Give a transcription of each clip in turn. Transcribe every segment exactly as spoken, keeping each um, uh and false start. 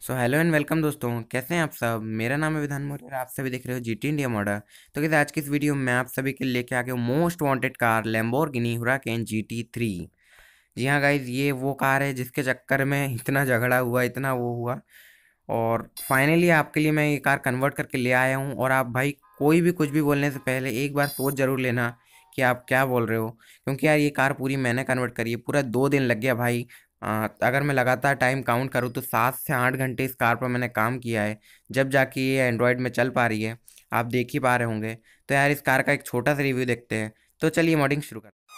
So hello and welcome दोस्तों, कैसे हैं आप सब। मेरा नाम है विधान मौर्य और आप सभी देख रहे हो जीटी इंडिया मॉडल। तो कैसे आज की इस वीडियो में मैं आप सभी के लिए लेके आ गया हूँ most wanted car Lamborghini Huracan G T three. जी हाँ गाइज, ये वो कार है जिसके चक्कर में इतना झगड़ा हुआ, इतना वो हुआ, और फाइनली आपके लिए मैं ये कार कन्वर्ट करके ले आया हूँ। और आप भाई कोई भी कुछ भी बोलने से पहले एक बार सोच ज़रूर लेना कि आप क्या बोल रहे हो, क्योंकि यार ये कार पूरी मैंने कन्वर्ट करी है। पूरा दो दिन लग गया भाई। आ, अगर मैं लगातार टाइम काउंट करूँ तो सात से आठ घंटे इस कार पर मैंने काम किया है, जब जाके ये एंड्रॉयड में चल पा रही है। आप देख ही पा रहे होंगे। तो यार इस कार का एक छोटा सा रिव्यू देखते हैं। तो चलिए मॉडिंग शुरू करते हैं।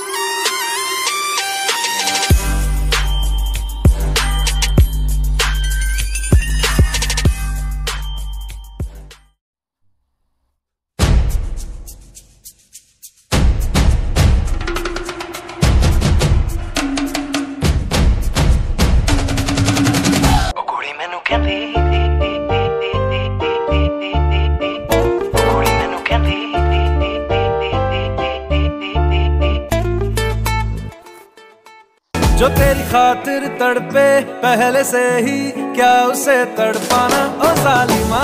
ਉਹ ਕੁੜੀ ਮੈਨੂੰ ਕਹਿੰਦੀ ਉਹ ਕੁੜੀ ਮੈਨੂੰ ਕਹਿੰਦੀ जो तेरी खातिर तड़पे पहले से ही क्या उसे तड़पाना। ओ जालिमा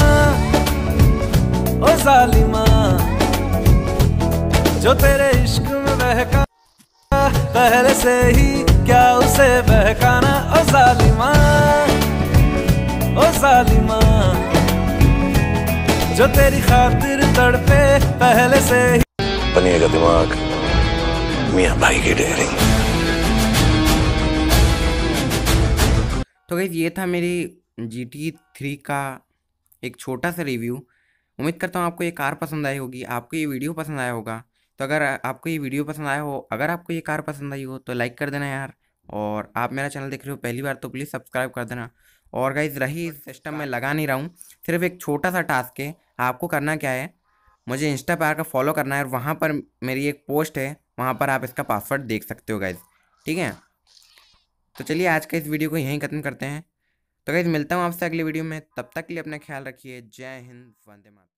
ओ जालिमा जो तेरे इश्क में बहका पहले से ही क्या उसे बहकाना। ओ जालिमा ओ जालिमा जो तेरी खातिर तड़पे पहले से ही। बनिएगा दिमाग मियाँ भाई की डेयरी। तो गाइस ये था मेरी जी टी थ्री का एक छोटा सा रिव्यू। उम्मीद करता हूँ आपको ये कार पसंद आई होगी, आपको ये वीडियो पसंद आया होगा। तो अगर आपको ये वीडियो पसंद आया हो, अगर आपको ये कार पसंद आई हो तो लाइक कर देना यार। और आप मेरा चैनल देख रहे हो पहली बार तो प्लीज़ सब्सक्राइब कर देना। और गाइस रही इस सिस्टम में लगा नहीं रहा हूँ, सिर्फ एक छोटा सा टास्क है। आपको करना क्या है, मुझे इंस्टा पर आकर फॉलो करना है और वहाँ पर मेरी एक पोस्ट है, वहाँ पर आप इसका पासवर्ड देख सकते हो गाइज। ठीक है, तो चलिए आज का इस वीडियो को यहीं ख़त्म करते हैं। तो गाइज मिलता हूँ आपसे अगले वीडियो में, तब तक के लिए अपना ख्याल रखिए। जय हिंद, वंदे मातरम।